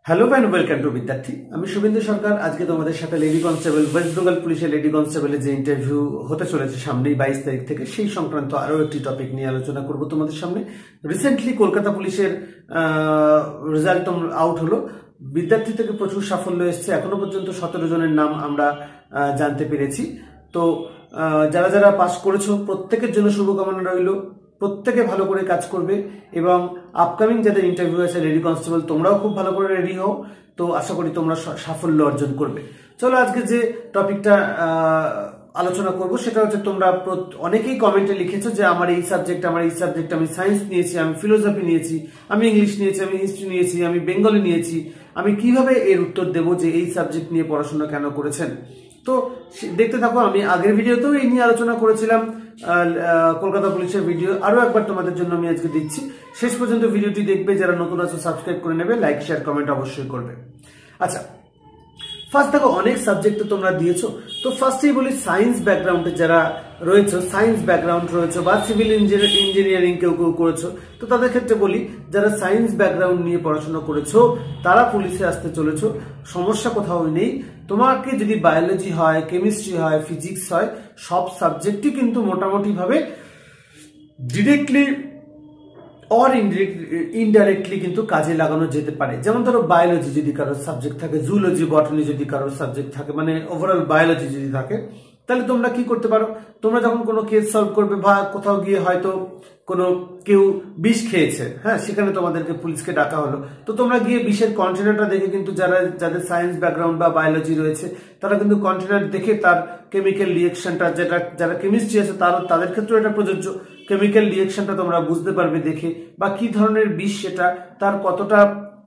Hello and welcome to বিদ্যার্থী। আমি শুভেন্দু সরকার। আজকে তোমাদের সাথে লেডি কনস্টেবল, ওয়েস্ট বেঙ্গল পুলিশের লেডি কনস্টেবলের যে ইন্টারভিউ হতে চলেছে সামনেই 22 তারিখ থেকে, সেই সংক্রান্ত আরো একটি টপিক নিয়ে আলোচনা করব তোমাদের সামনে। রিসেন্টলি কলকাতা পুলিশের রেজাল্ট আউট হলো। বিদ্যার্থী থেকে প্রচুর সাফল্য এসছে। এখনো পর্যন্ত 17 জনের নাম আমরা জানতে পেরেছি। তো যারা যারা পাস করেছো প্রত্যেকের জন্য শুভকামনা রইল। প্রত্যেকে ভালো করে কাজ করবে এবং আপকামিং যাদের ইন্টারভিউ আছে লেডি কনস্টেবল, তোমরাও খুব ভালো করে রেডি হও। তো আশা করি তোমরা সাফল্য অর্জন করবে। চলো আজকে যে টপিকটা আলোচনা করব সেটা হচ্ছে, তোমরা অনেকেই কমেন্টে লিখেছো যে আমার এই সাবজেক্ট, আমি সায়েন্স নিয়েছি, আমি ফিলোসফি নিয়েছি, আমি ইংলিশ নিয়েছি, আমি হিস্ট্রি নিয়েছি, আমি বেঙ্গলি নিয়েছি, আমি কিভাবে এর উত্তর দেব যে এই সাবজেক্ট নিয়ে পড়াশোনা কেন করেছেন। তো দেখতে থাকো। আমি আগের ভিডিওতেও এই নিয়ে আলোচনা করেছিলাম, কলকাতা পুলিশের ভিডিও। আরো একবার তোমাদের জন্য আমি আজকে দিচ্ছি। শেষ পর্যন্ত ভিডিওটি দেখবে। যারা নতুন আছো সাবস্ক্রাইব করে নেবে, লাইক শেয়ার কমেন্ট অবশ্যই করবে। আচ্ছা, ফার্স্ট দেখো, অনেক সাবজেক্ট তোমরা দিয়েছো। তো ফার্স্টেই বলি, সায়েন্স ব্যাকগ্রাউন্ডে যারা রয়েছে, সায়েন্স ব্যাকগ্রাউন্ড রয়েছে বা সিভিল ইঞ্জিনিয়ারিং কেউ কেউ করেছো, তো তাদের ক্ষেত্রে বলি, যারা সায়েন্স ব্যাকগ্রাউন্ড নিয়ে পড়াশোনা করেছো তারা পুলিশে আসতে চলেছো। সমস্যা কোথাও নেই। তোমাকে যদি বায়োলজি হয়, কেমিস্ট্রি হয়, ফিজিক্স হয়, সব সাবজেক্টই কিন্তু মোটামুটি ভাবে ডিরেক্টলি অর ইনডাইরেক্টলি কিন্তু কাজে লাগানো যেতে পারে। যেমন ধরো, বায়োলজি যদি কারোর সাবজেক্ট থাকে, জুলজি বটনি যদি কারোর সাবজেক্ট থাকে, মানে ওভারঅল বায়োলজি যদি থাকে, তাহলে তোমরা কি করতে পারো, তোমরা যখন কোনো কেস সলভ করবে বা কোথাও গিয়ে হয়তো কোনো কেউ বিষ খেয়েছে, হ্যাঁ, সেখানে তোমাদেরকে পুলিশকে ডাকা হলো, তো তোমরা গিয়ে বিষের কন্টেনারটা দেখে কিন্তু যাদের সায়েন্স ব্যাকগ্রাউন্ড বা বায়োলজি রয়েছে তারা কিন্তু কন্টেনার দেখে তার কেমিক্যাল রিয়েকশনটা, যারা কেমিস্ট্রি আছে তাদের ক্ষেত্রেও এটা প্রযোজ্য, কেমিক্যাল রিয়েকশনটা তোমরা বুঝতে পারবে দেখে, বা কি ধরনের বিষ সেটা, তার কতটা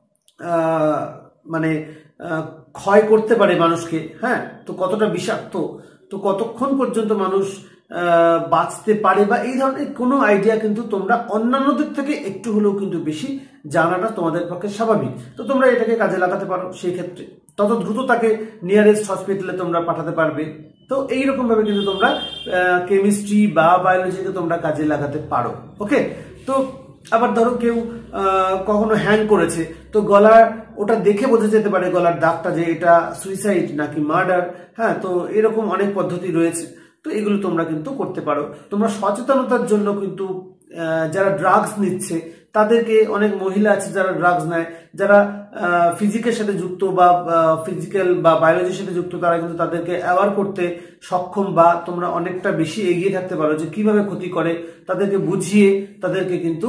মানে ক্ষয় করতে পারে মানুষকে, হ্যাঁ, তো কতটা বিষাক্ত, তো কতক্ষণ পর্যন্ত মানুষ বাঁচতে পারে, বা এই ধরনের কোনো আইডিয়া কিন্তু তোমরা অন্যান্যদের থেকে একটু হলেও কিন্তু বেশি জানাটা তোমাদের পক্ষে স্বাভাবিক। তো তোমরা এটাকে কাজে লাগাতে পারো। সেই ক্ষেত্রে তত দ্রুত তাকে নিয়ারেস্ট হসপিটালে তোমরা পাঠাতে পারবে। তো এইরকম ভাবে কিন্তু তোমরা কেমিস্ট্রি বা বায়োলজিকে তোমরা কাজে লাগাতে পারো। ওকে। তো আবার ধরো কেউ কখনো হ্যাং করেছে, তো গলার ওটা দেখে বোঝা যেতে পারে, গলার দাগটা, যে এটা সুইসাইড নাকি মার্ডার। হ্যাঁ, তো এরকম অনেক পদ্ধতি রয়েছে। তো এগুলো তোমরা কিন্তু করতে পারো। তোমরা সচেতনতার জন্য কিন্তু যারা ড্রাগস নিচ্ছে তাদেরকে, অনেক মহিলা আছে যারা ড্রাগস নেয়, যারা ফিজিকের সাথে যুক্ত বা ফিজিক্যাল বা বায়োলজির সাথে যুক্ত, তারা কিন্তু তাদেরকে অ্যাওয়ার করতে সক্ষম, বা তোমরা অনেকটা বেশি এগিয়ে থাকতে পারো যে কিভাবে ক্ষতি করে, তাদেরকে বুঝিয়ে তাদেরকে কিন্তু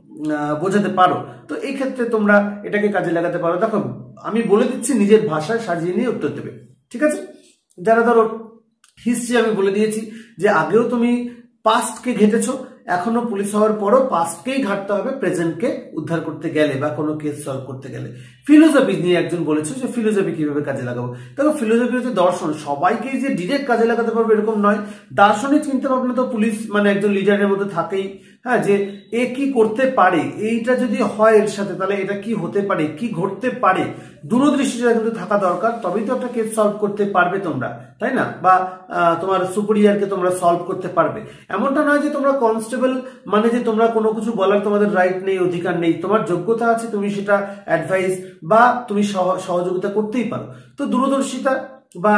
বোঝাতে পারো। তো এই ক্ষেত্রে তোমরা এটাকে কাজে লাগাতে পারো। দেখো, আমি বলে দিচ্ছি, নিজের ভাষায় সাজিয়ে নিয়ে উত্তর দেবে, ঠিক আছে? যারা ধরো হিস্ট্রি, আমি বলে দিয়েছি যে আগেও তুমি পাস্টকে ঘেটেছো, এখনো পুলিশ হওয়ার পরও পাস্টকেই ঘাটতে হবে প্রেজেন্টকে উদ্ধার করতে গেলে বা কোনো কেস সলভ করতে গেলে। ফিলোসফি নিয়ে একজন বলেছো যে ফিলোসফি কিভাবে কাজে লাগাবো। দেখো, ফিলোসফি হচ্ছে দর্শন। সবাইকেই যে ডিরেক্ট কাজে লাগাতে পারবে এরকম নয়। দার্শনিক চিন্তা ভাবনা তো পুলিশ মানে একজন লিডারের মধ্যে থাকেই, হ্যাঁ, যে এ কি করতে পারে, এইটা যদি হয় এর সাথে, তাহলে এটা কি হতে পারে, কি ঘটতে পারে, দূরদৃষ্টিটা কিন্তু থাকা দরকার। তবেই তো একটা কেস সলভ করতে পারবে তোমরা, তাই না? বা তোমার সুপিরিয়রকে তোমরা সলভ করতে পারবে। এমনটা নয় যে তোমরা কনস্টেবল মানে যে তোমরা কোনো কিছু বলার তোমাদের রাইট নেই, অধিকার নেই। তোমার যোগ্যতা আছে, তুমি সেটা অ্যাডভাইস বা তুমি সহযোগিতা করতেই পারো। তো দূরদর্শিতা বা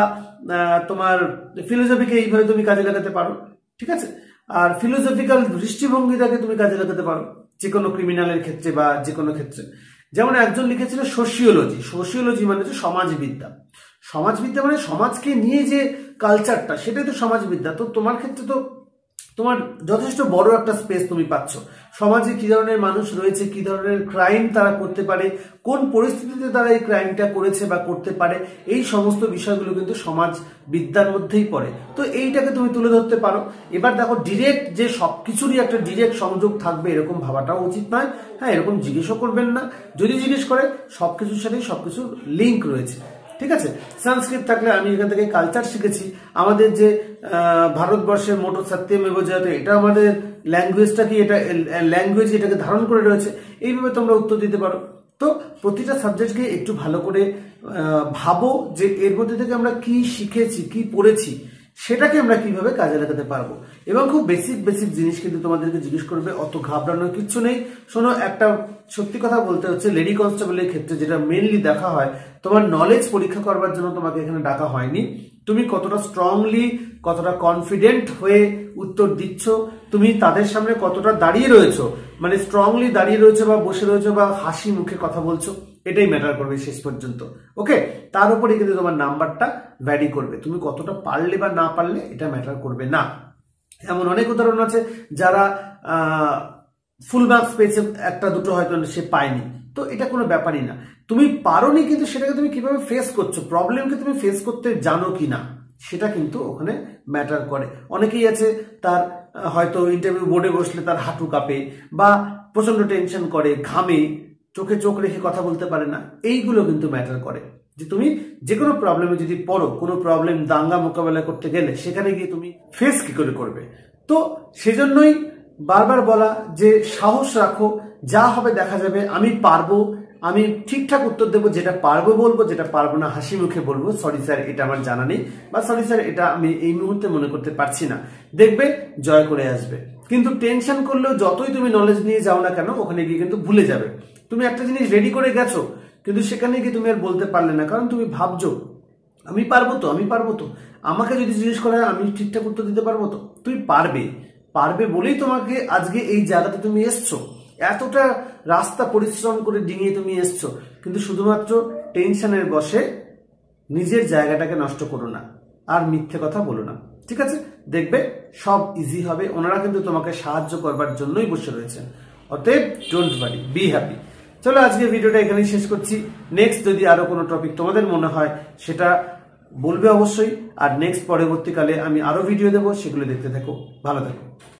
তোমার ফিলোসফিকে এইভাবে তুমি কাজে লাগাতে পারো, ঠিক আছে? আর ফিলোসফিক্যাল দৃষ্টিভঙ্গিটাকে তুমি কাজে লাগাতে পারো যে কোনো ক্রিমিনালের ক্ষেত্রে বা যে কোনো ক্ষেত্রে। যেমন একজন লিখেছিল সোশিওলজি। সোশিওলজি মানে হচ্ছে সমাজবিদ্যা। সমাজবিদ্যা মানে সমাজকে নিয়ে যে কালচারটা, সেটাই তো সমাজবিদ্যা। তো তোমার ক্ষেত্রে তো তোমার যথেষ্ট বড় একটা স্পেস তুমি পাচ্ছ। সমাজে কি ধরনের মানুষ রয়েছে, কি ধরনের ক্রাইম তারা করতে পারে, কোন পরিস্থিতিতে তারা এই ক্রাইমটা করেছে বা করতে পারে, এই সমস্ত বিষয়গুলো কিন্তু সমাজ বিদ্যার মধ্যেই পড়ে। তো এইটাকে তুমি তুলে ধরতে পারো। এবার দেখো, ডিরেক্ট যে সবকিছুরই একটা ডিরেক্ট সংযোগ থাকবে এরকম ভাবাটাও উচিত নয়। হ্যাঁ, এরকম জিজ্ঞেসও করবেন না। যদি জিজ্ঞেস করে, সবকিছুর সাথেই সবকিছুর লিঙ্ক রয়েছে, ঠিক আছে? সংস্কৃত থাকলে, আমি এখান থেকে কালচার শিখেছি, আমাদের যে ভারতবর্ষের মোটো সত্যম এব জয়তে, এটা আমাদের ল্যাঙ্গুয়েজটা কি, এটা ল্যাঙ্গুয়েজ এটাকে ধারণ করে রয়েছে। এইভাবে তোমরা উত্তর দিতে পারো। তো প্রতিটা সাবজেক্টকে একটু ভালো করে ভাবো যে এর মধ্যে থেকে আমরা কি শিখেছি, কি পড়েছি, সেটাকে আমরা কিভাবে কাজে লাগাতে পারবো। এবং খুব বেসিক বেসিক জিনিস কিন্তু তোমাদেরকে জিজ্ঞেস করবে, অত ঘাবড়ানোর কিচ্ছু নেই। শোনো, একটা সত্যি কথা বলতে হচ্ছে, লেডি কনস্টেবলের ক্ষেত্রে যেটা মেনলি দেখা হয়, তোমার নলেজ পরীক্ষা করবার জন্য তোমাকে এখানে ডাকা হয়নি। তুমি কতটা স্ট্রংলি, কতটা কনফিডেন্ট হয়ে উত্তর দিচ্ছ, তুমি তাদের সামনে কতটা দাঁড়িয়ে রয়েছো, মানে স্ট্রংলি দাঁড়িয়ে রয়েছো বা বসে রয়েছো বা হাসি মুখে কথা বলছো, এটাই ম্যাটার করবে শেষ পর্যন্ত। ওকে, তার উপরে কিন্তু তোমার নাম্বারটা ভ্যারি করবে। তুমি কতটা পারলে বা না পারলে এটা ম্যাটার করবে না। এমন অনেক উদাহরণ আছে যারা ফুল মার্কস পেয়েছে, একটা দুটো হয়তো সে পায়নি, তো এটা কোনো ব্যাপারই না। তুমি পারোনি, কিন্তু সেটাকে তুমি কিভাবে ফেস করছো, প্রবলেমকে তুমি ফেস করতে জানো কি না, সেটা কিন্তু ওখানে ম্যাটার করে। অনেকেই আছে তার হয়তো ইন্টারভিউ বোর্ডে বসলে তার হাঁটু কাঁপে বা প্রচন্ড টেনশন করে, ঘামে, চোখে চোখ রেখে কথা বলতে পারে না, এইগুলো কিন্তু ম্যাটার করে। যে তুমি যে কোনো প্রবলেমে যদি পড়ো, কোনো প্রবলেম দাঙ্গা মোকাবেলা করতে গেলে সেখানে গিয়ে তুমি ফেস কি করে করবে। তো সেজন্যই বারবার বলা যে সাহস রাখো, যা হবে দেখা যাবে, আমি পারবো, আমি ঠিকঠাক উত্তর দেবো, যেটা পারবো বলবো, যেটা পারবো না হাসি মুখে বলবো, সরি স্যার এটা আমার জানা নেই, বা সরি স্যার এটা আমি এই মুহূর্তে মনে করতে পারছি না, দেখবে জয় করে আসবে। কিন্তু টেনশন করলেও যতই তুমি নলেজ নিয়ে যাও না কেন, ওখানে গিয়ে কিন্তু ভুলে যাবে। তুমি একটা জিনিস রেডি করে গেছো, কিন্তু সেখানে গিয়ে তুমি আর বলতে পারলে না, কারণ তুমি ভাবছো আমি পারবো তো, আমি পারবো তো, আমাকে যদি জিজ্ঞেস করা হয় আমি ঠিকঠাক উত্তর দিতে পারবো তো। তুমি পারবে, পারবে বলেই তোমাকে আজকে এই জায়গাতে তুমি এসছো, এতটা রাস্তা পরিশ্রম করে ডিঙিয়ে তুমি এসছো। কিন্তু শুধুমাত্র টেনশনের বশে নিজের জায়গাটাকে নষ্ট করো না, আর মিথ্যে কথা বলো না, ঠিক আছে? দেখবে সব ইজি হবে। ওনারা কিন্তু তোমাকে সাহায্য করবার জন্যই বসে রয়েছেন। অতএব ডোন্ট ওয়ারি, বি হ্যাপি। চলো আজকে ভিডিওটা এখানেই শেষ করছি। নেক্সট যদি আরো কোনো টপিক তোমাদের মনে হয় সেটা বলবে অবশ্যই, আর নেক্সট পরবর্তীকালে আমি আরো ভিডিও দেবো, সেগুলো দেখতে থাকো। ভালো থাকো।